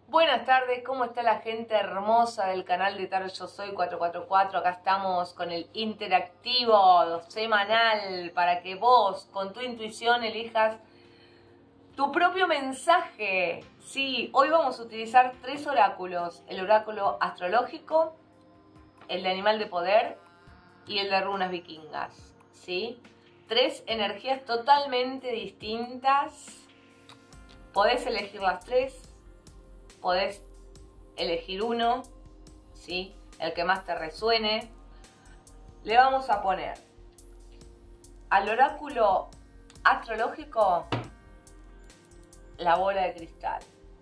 Buenas tardes, ¿cómo está la gente hermosa del canal de Tarot Yo Soy 444? Acá estamos con el interactivo semanal para que vos, con tu intuición, elijas tu propio mensaje. Sí, hoy vamos a utilizar 3 oráculos: el oráculo astrológico, el de animal de poder y el de runas vikingas. ¿Sí? 3 energías totalmente distintas. Podés elegir las 3. Podés elegir uno, ¿sí? El que más te resuene. Le vamos a poner al oráculo astrológico la bola de cristal.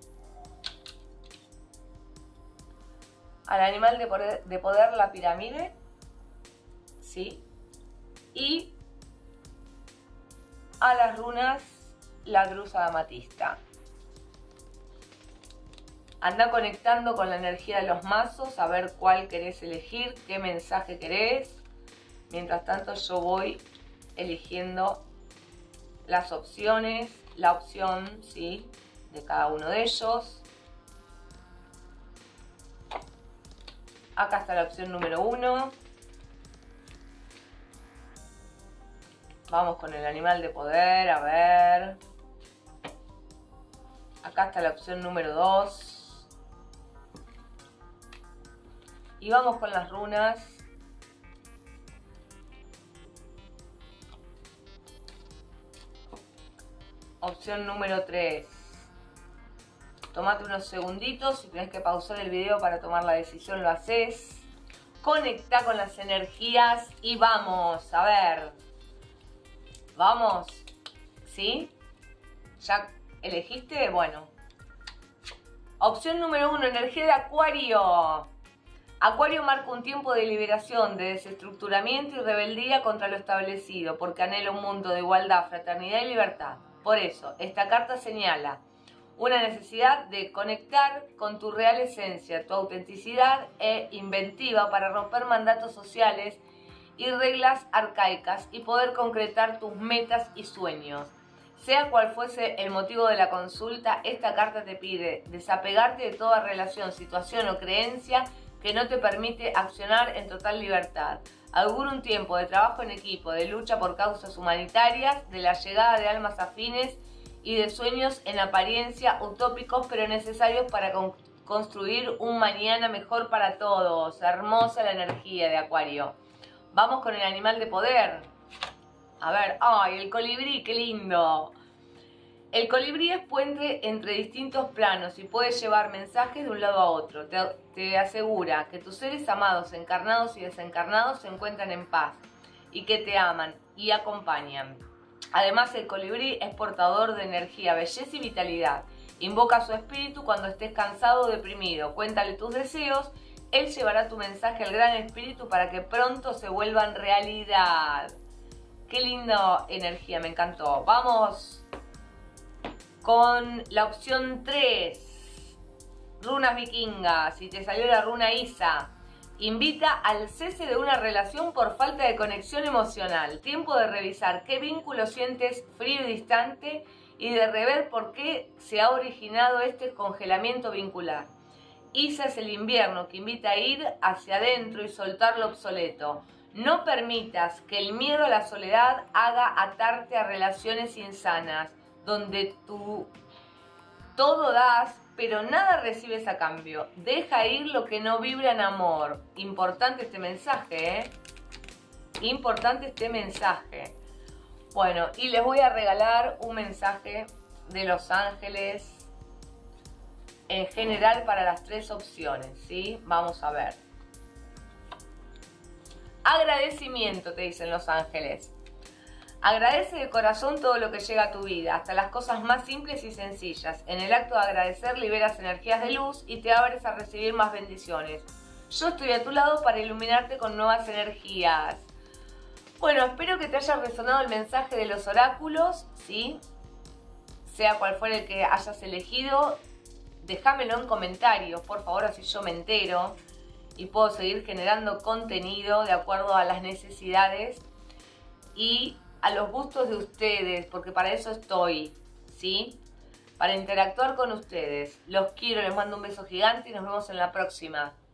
Al animal de poder la pirámide, ¿sí? Y a las runas la cruz amatista. Anda conectando con la energía de los mazos, a ver cuál querés elegir, qué mensaje querés. Mientras tanto yo voy eligiendo las opciones, la opción, ¿sí?, de cada uno de ellos. Acá está la opción número 1. Vamos con el animal de poder, a ver. Acá está la opción número 2. Y vamos con las runas. Opción número 3. Tomate unos segunditos. Si tenés que pausar el video para tomar la decisión, lo haces. Conecta con las energías y vamos. A ver. Vamos. ¿Sí? ¿Ya elegiste? Bueno. Opción número 1. Energía de Acuario. Acuario marca un tiempo de liberación, de desestructuramiento y rebeldía contra lo establecido, porque anhela un mundo de igualdad, fraternidad y libertad. Por eso, esta carta señala una necesidad de conectar con tu real esencia, tu autenticidad e inventiva para romper mandatos sociales y reglas arcaicas y poder concretar tus metas y sueños. Sea cual fuese el motivo de la consulta, esta carta te pide desapegarte de toda relación, situación o creencia que no te permite accionar en total libertad. Augura un tiempo de trabajo en equipo, de lucha por causas humanitarias, de la llegada de almas afines y de sueños en apariencia utópicos pero necesarios para construir un mañana mejor para todos. Hermosa la energía de Acuario. Vamos con el animal de poder. A ver, ¡ay, el colibrí, qué lindo! El colibrí es puente entre distintos planos y puede llevar mensajes de un lado a otro. Te asegura que tus seres amados, encarnados y desencarnados, se encuentran en paz y que te aman y acompañan. Además, el colibrí es portador de energía, belleza y vitalidad. Invoca a su espíritu cuando estés cansado o deprimido. Cuéntale tus deseos. Él llevará tu mensaje al gran espíritu para que pronto se vuelvan realidad. Qué linda energía, me encantó. Vamos con la opción 3, runas vikingas. Si te salió la runa Isa, invita al cese de una relación por falta de conexión emocional. Tiempo de revisar qué vínculo sientes frío y distante y de rever por qué se ha originado este congelamiento vincular. Isa es el invierno que invita a ir hacia adentro y soltar lo obsoleto. No permitas que el miedo a la soledad haga atarte a relaciones insanas, donde tú todo das, pero nada recibes a cambio. Deja ir lo que no vibra en amor. Importante este mensaje, ¿eh? Importante este mensaje. Bueno, y les voy a regalar un mensaje de los ángeles en general para las 3 opciones, ¿sí? Vamos a ver. Agradecimiento, te dicen los ángeles. Agradece de corazón todo lo que llega a tu vida, hasta las cosas más simples y sencillas. En el acto de agradecer liberas energías de luz y te abres a recibir más bendiciones. Yo estoy a tu lado para iluminarte con nuevas energías. Bueno, espero que te haya resonado el mensaje de los oráculos, ¿sí? Sea cual fuera el que hayas elegido, déjamelo en comentarios, por favor, así yo me entero y puedo seguir generando contenido de acuerdo a las necesidades y a los gustos de ustedes, porque para eso estoy, ¿sí? para interactuar con ustedes. Los quiero, les mando un beso gigante y nos vemos en la próxima.